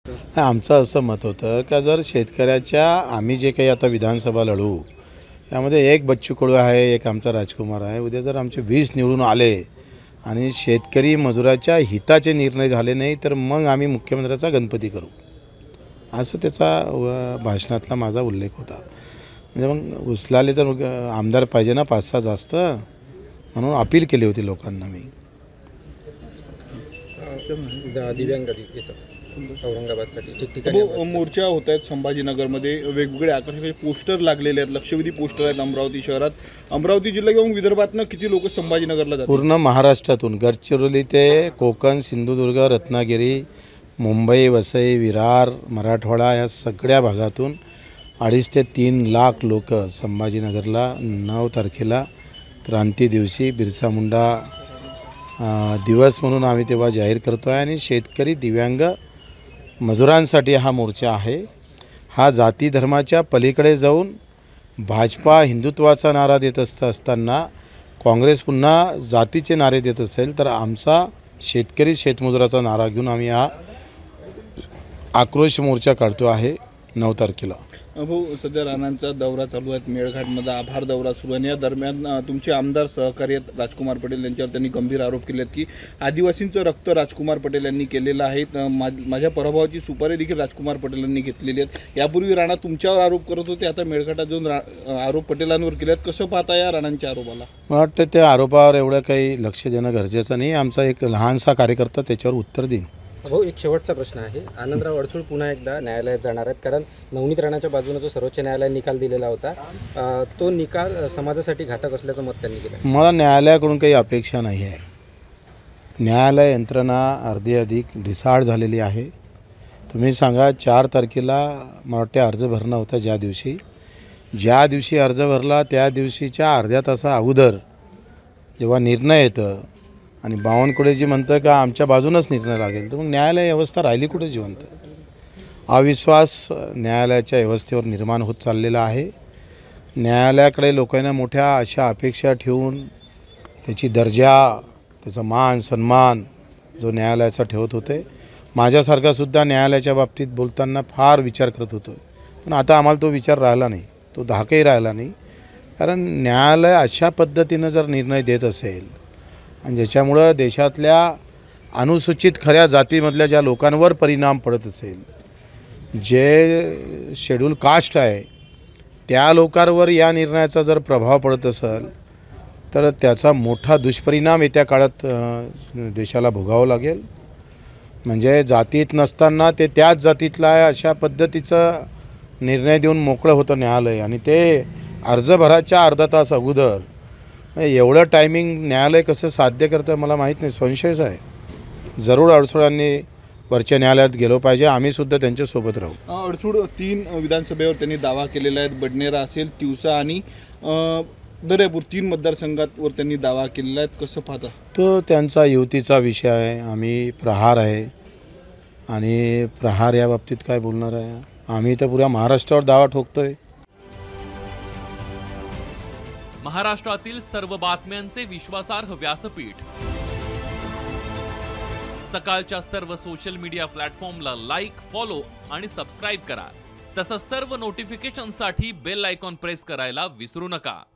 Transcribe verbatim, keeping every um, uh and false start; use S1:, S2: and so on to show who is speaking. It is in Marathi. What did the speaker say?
S1: आमचं असं मत होतं का जर शेतकऱ्याच्या आम्ही जे काही आता विधानसभा लढू यामध्ये एक बच्चू कडू आहे, एक आमचा राजकुमार आहे. उद्या जर आमचे वीस निवडून आले आणि शेतकरी मजुराच्या हिताचे निर्णय झाले नाही तर मग आम्ही मुख्यमंत्र्याचा गणपती करू, असं त्याचा व भाषणातला माझा उल्लेख होता. म्हणजे मग उचलाले तर आमदार पाहिजे ना पाच सहा जास्त, म्हणून अपील केली होती लोकांना मी.
S2: दिव्यांग औरंगाबादसाठी ठिकठिकाणी
S3: मोर्चा होत आहेत. संभाजीनगरमध्ये वेगवेगळे आकर्षक पोस्टर लागलेले आहेत, लक्षवेधी पोस्टर आहेत अमरावती शहरात. अमरावती जिल्हा किंवा विदर्भातनं किती लोक संभाजीनगरला जातात?
S1: पूर्ण महाराष्ट्रातून गडचिरोली ते कोकण, सिंधुदुर्ग, रत्नागिरी, मुंबई, वसई, विरार, मराठवाडा या सगळ्या भागातून अडीच ते तीन लाख लोक संभाजीनगरला नऊ तारखेला क्रांती दिवशी बिरसा मुंडा दिवस म्हणून आम्ही तेव्हा जाहीर करतो आहे. आणि शेतकरी दिव्यांग मजुरांसाठी हा मोर्चा आहे. हा जाती धर्माच्या पलीकडे जाऊन भाजपा हिंदुत्वाचा नारा देत असत असताना काँग्रेस पुन्हा जातीचे नारे देत असेल तर आमचा शेतकरी शेतमजुराचा नारा घेऊन आम्ही हा आक्रोश मोर्चा काढतो आहे नऊ तारखेला.
S3: भाऊ, सध्या राणांचा दौरा चालू आहे, मेळघाटमध्ये आभार दौरा सुरू आहे. या दरम्यान तुमचे आमदार सहकारी आहेत राजकुमार पटेल, यांच्यावर त्यांनी गंभीर आरोप केले आहेत की आदिवासींचं रक्त राजकुमार पटेल यांनी केलेलं आहे. माझ्या पराभवाची सुपारी देखील राजकुमार पटेल यांनी घेतलेली आहेत. यापूर्वी राणा तुमच्यावर आरोप करत होते, आता मेळघाटात जाऊन आरोप पटेलांवर केले आहेत. कसं पाहता या राणांच्या आरोपाला?
S1: मला वाटतं त्या आरोपावर एवढं काही लक्ष देणं गरजेचं नाही. आमचा एक लहानसा कार्यकर्ता त्याच्यावर उत्तर देईन.
S2: भाऊ, एक शेवटचा प्रश्न आहे. आनंदराव अडसूळ पुन्हा एकदा न्यायालयात जाणार आहेत, कारण नवनीत राणाच्या बाजूने जो सर्वोच्च न्यायालयाने निकाल दिलेला होता तो निकाल समाजासाठी घातक असल्याचं मत त्यांनी केलं.
S1: मला न्यायालयाकडून काही अपेक्षा नाही आहे. न्यायालय यंत्रणा अर्धी अधिक ढिसाळ झालेली आहे. तुम्ही सांगा, चार तारखेला मला वाटते अर्ज भरणं होता. ज्या दिवशी ज्या दिवशी अर्ज भरला त्या दिवशीच्या अर्ध्या तासा अगोदर जेव्हा निर्णय येतं आणि बावनकुळेजी म्हणतं का आमच्या बाजूनच निर्णय लागेल, तर मग न्यायालय व्यवस्था राहिली कुठे जिवंत? अविश्वास न्यायालयाच्या व्यवस्थेवर निर्माण होत चाललेला आहे. न्यायालयाकडे लोकांना मोठ्या अशा अपेक्षा ठेवून त्याची दर्जा, त्याचा मान सन्मान जो न्यायालयाचा ठेवत होते, माझ्यासारखासुद्धा न्यायालयाच्या बाबतीत बोलताना फार विचार करत होतो. पण आता आम्हाला तो विचार राहिला नाही, तो धाकही राहिला नाही. कारण न्यायालय अशा पद्धतीनं जर निर्णय देत असेल आणि ज्याच्यामुळं देशातल्या अनुसूचित खऱ्या जातीमधल्या ज्या लोकांवर परिणाम पडत असेल, जे शेड्यूल कास्ट आहे त्या लोकांवर या निर्णयाचा जर प्रभाव पडत असेल तर त्याचा मोठा दुष्परिणाम येत्या काळात देशाला भोगावं लागेल. म्हणजे जातीत नसताना ते त्याच जातीतला आहे अशा पद्धतीचा निर्णय देऊन मोकळं होतं न्यायालय. आणि ते अर्ज भराच्या अर्धा तास अगोदर एवढं टायमिंग न्यायालय कसं साध्य करतं मला माहीत नाही, संशयच आहे. जरूर अडसूळांनी वरच्या न्यायालयात गेलो पाहिजे, आम्हीसुद्धा त्यांच्यासोबत राहू.
S3: अडसूळ तीन विधानसभेवर त्यांनी दावा केलेला आहे. बडनेरा असेल, तिवसा आणि दर्यापूर तीन मतदारसंघांवर त्यांनी दावा केलेला आहे. कसं पाहता?
S1: तो त्यांचा युतीचा विषय आहे. आम्ही प्रहार आहे आणि प्रहार या बाबतीत काय बोलणार आहे? आम्ही तर पुऱ्या महाराष्ट्रावर दावा ठोकतोय.
S4: महाराष्ट्रातील सर्व बातम्यांचे विश्वासार्ह व्यासपीठ, सकाळच्या सर्व सोशल मीडिया प्लॅटफॉर्मला लाईक, फॉलो आणि सबस्क्राईब करा. तसंच सर्व नोटिफिकेशनसाठी बेल आयकॉन प्रेस करायला विसरू नका.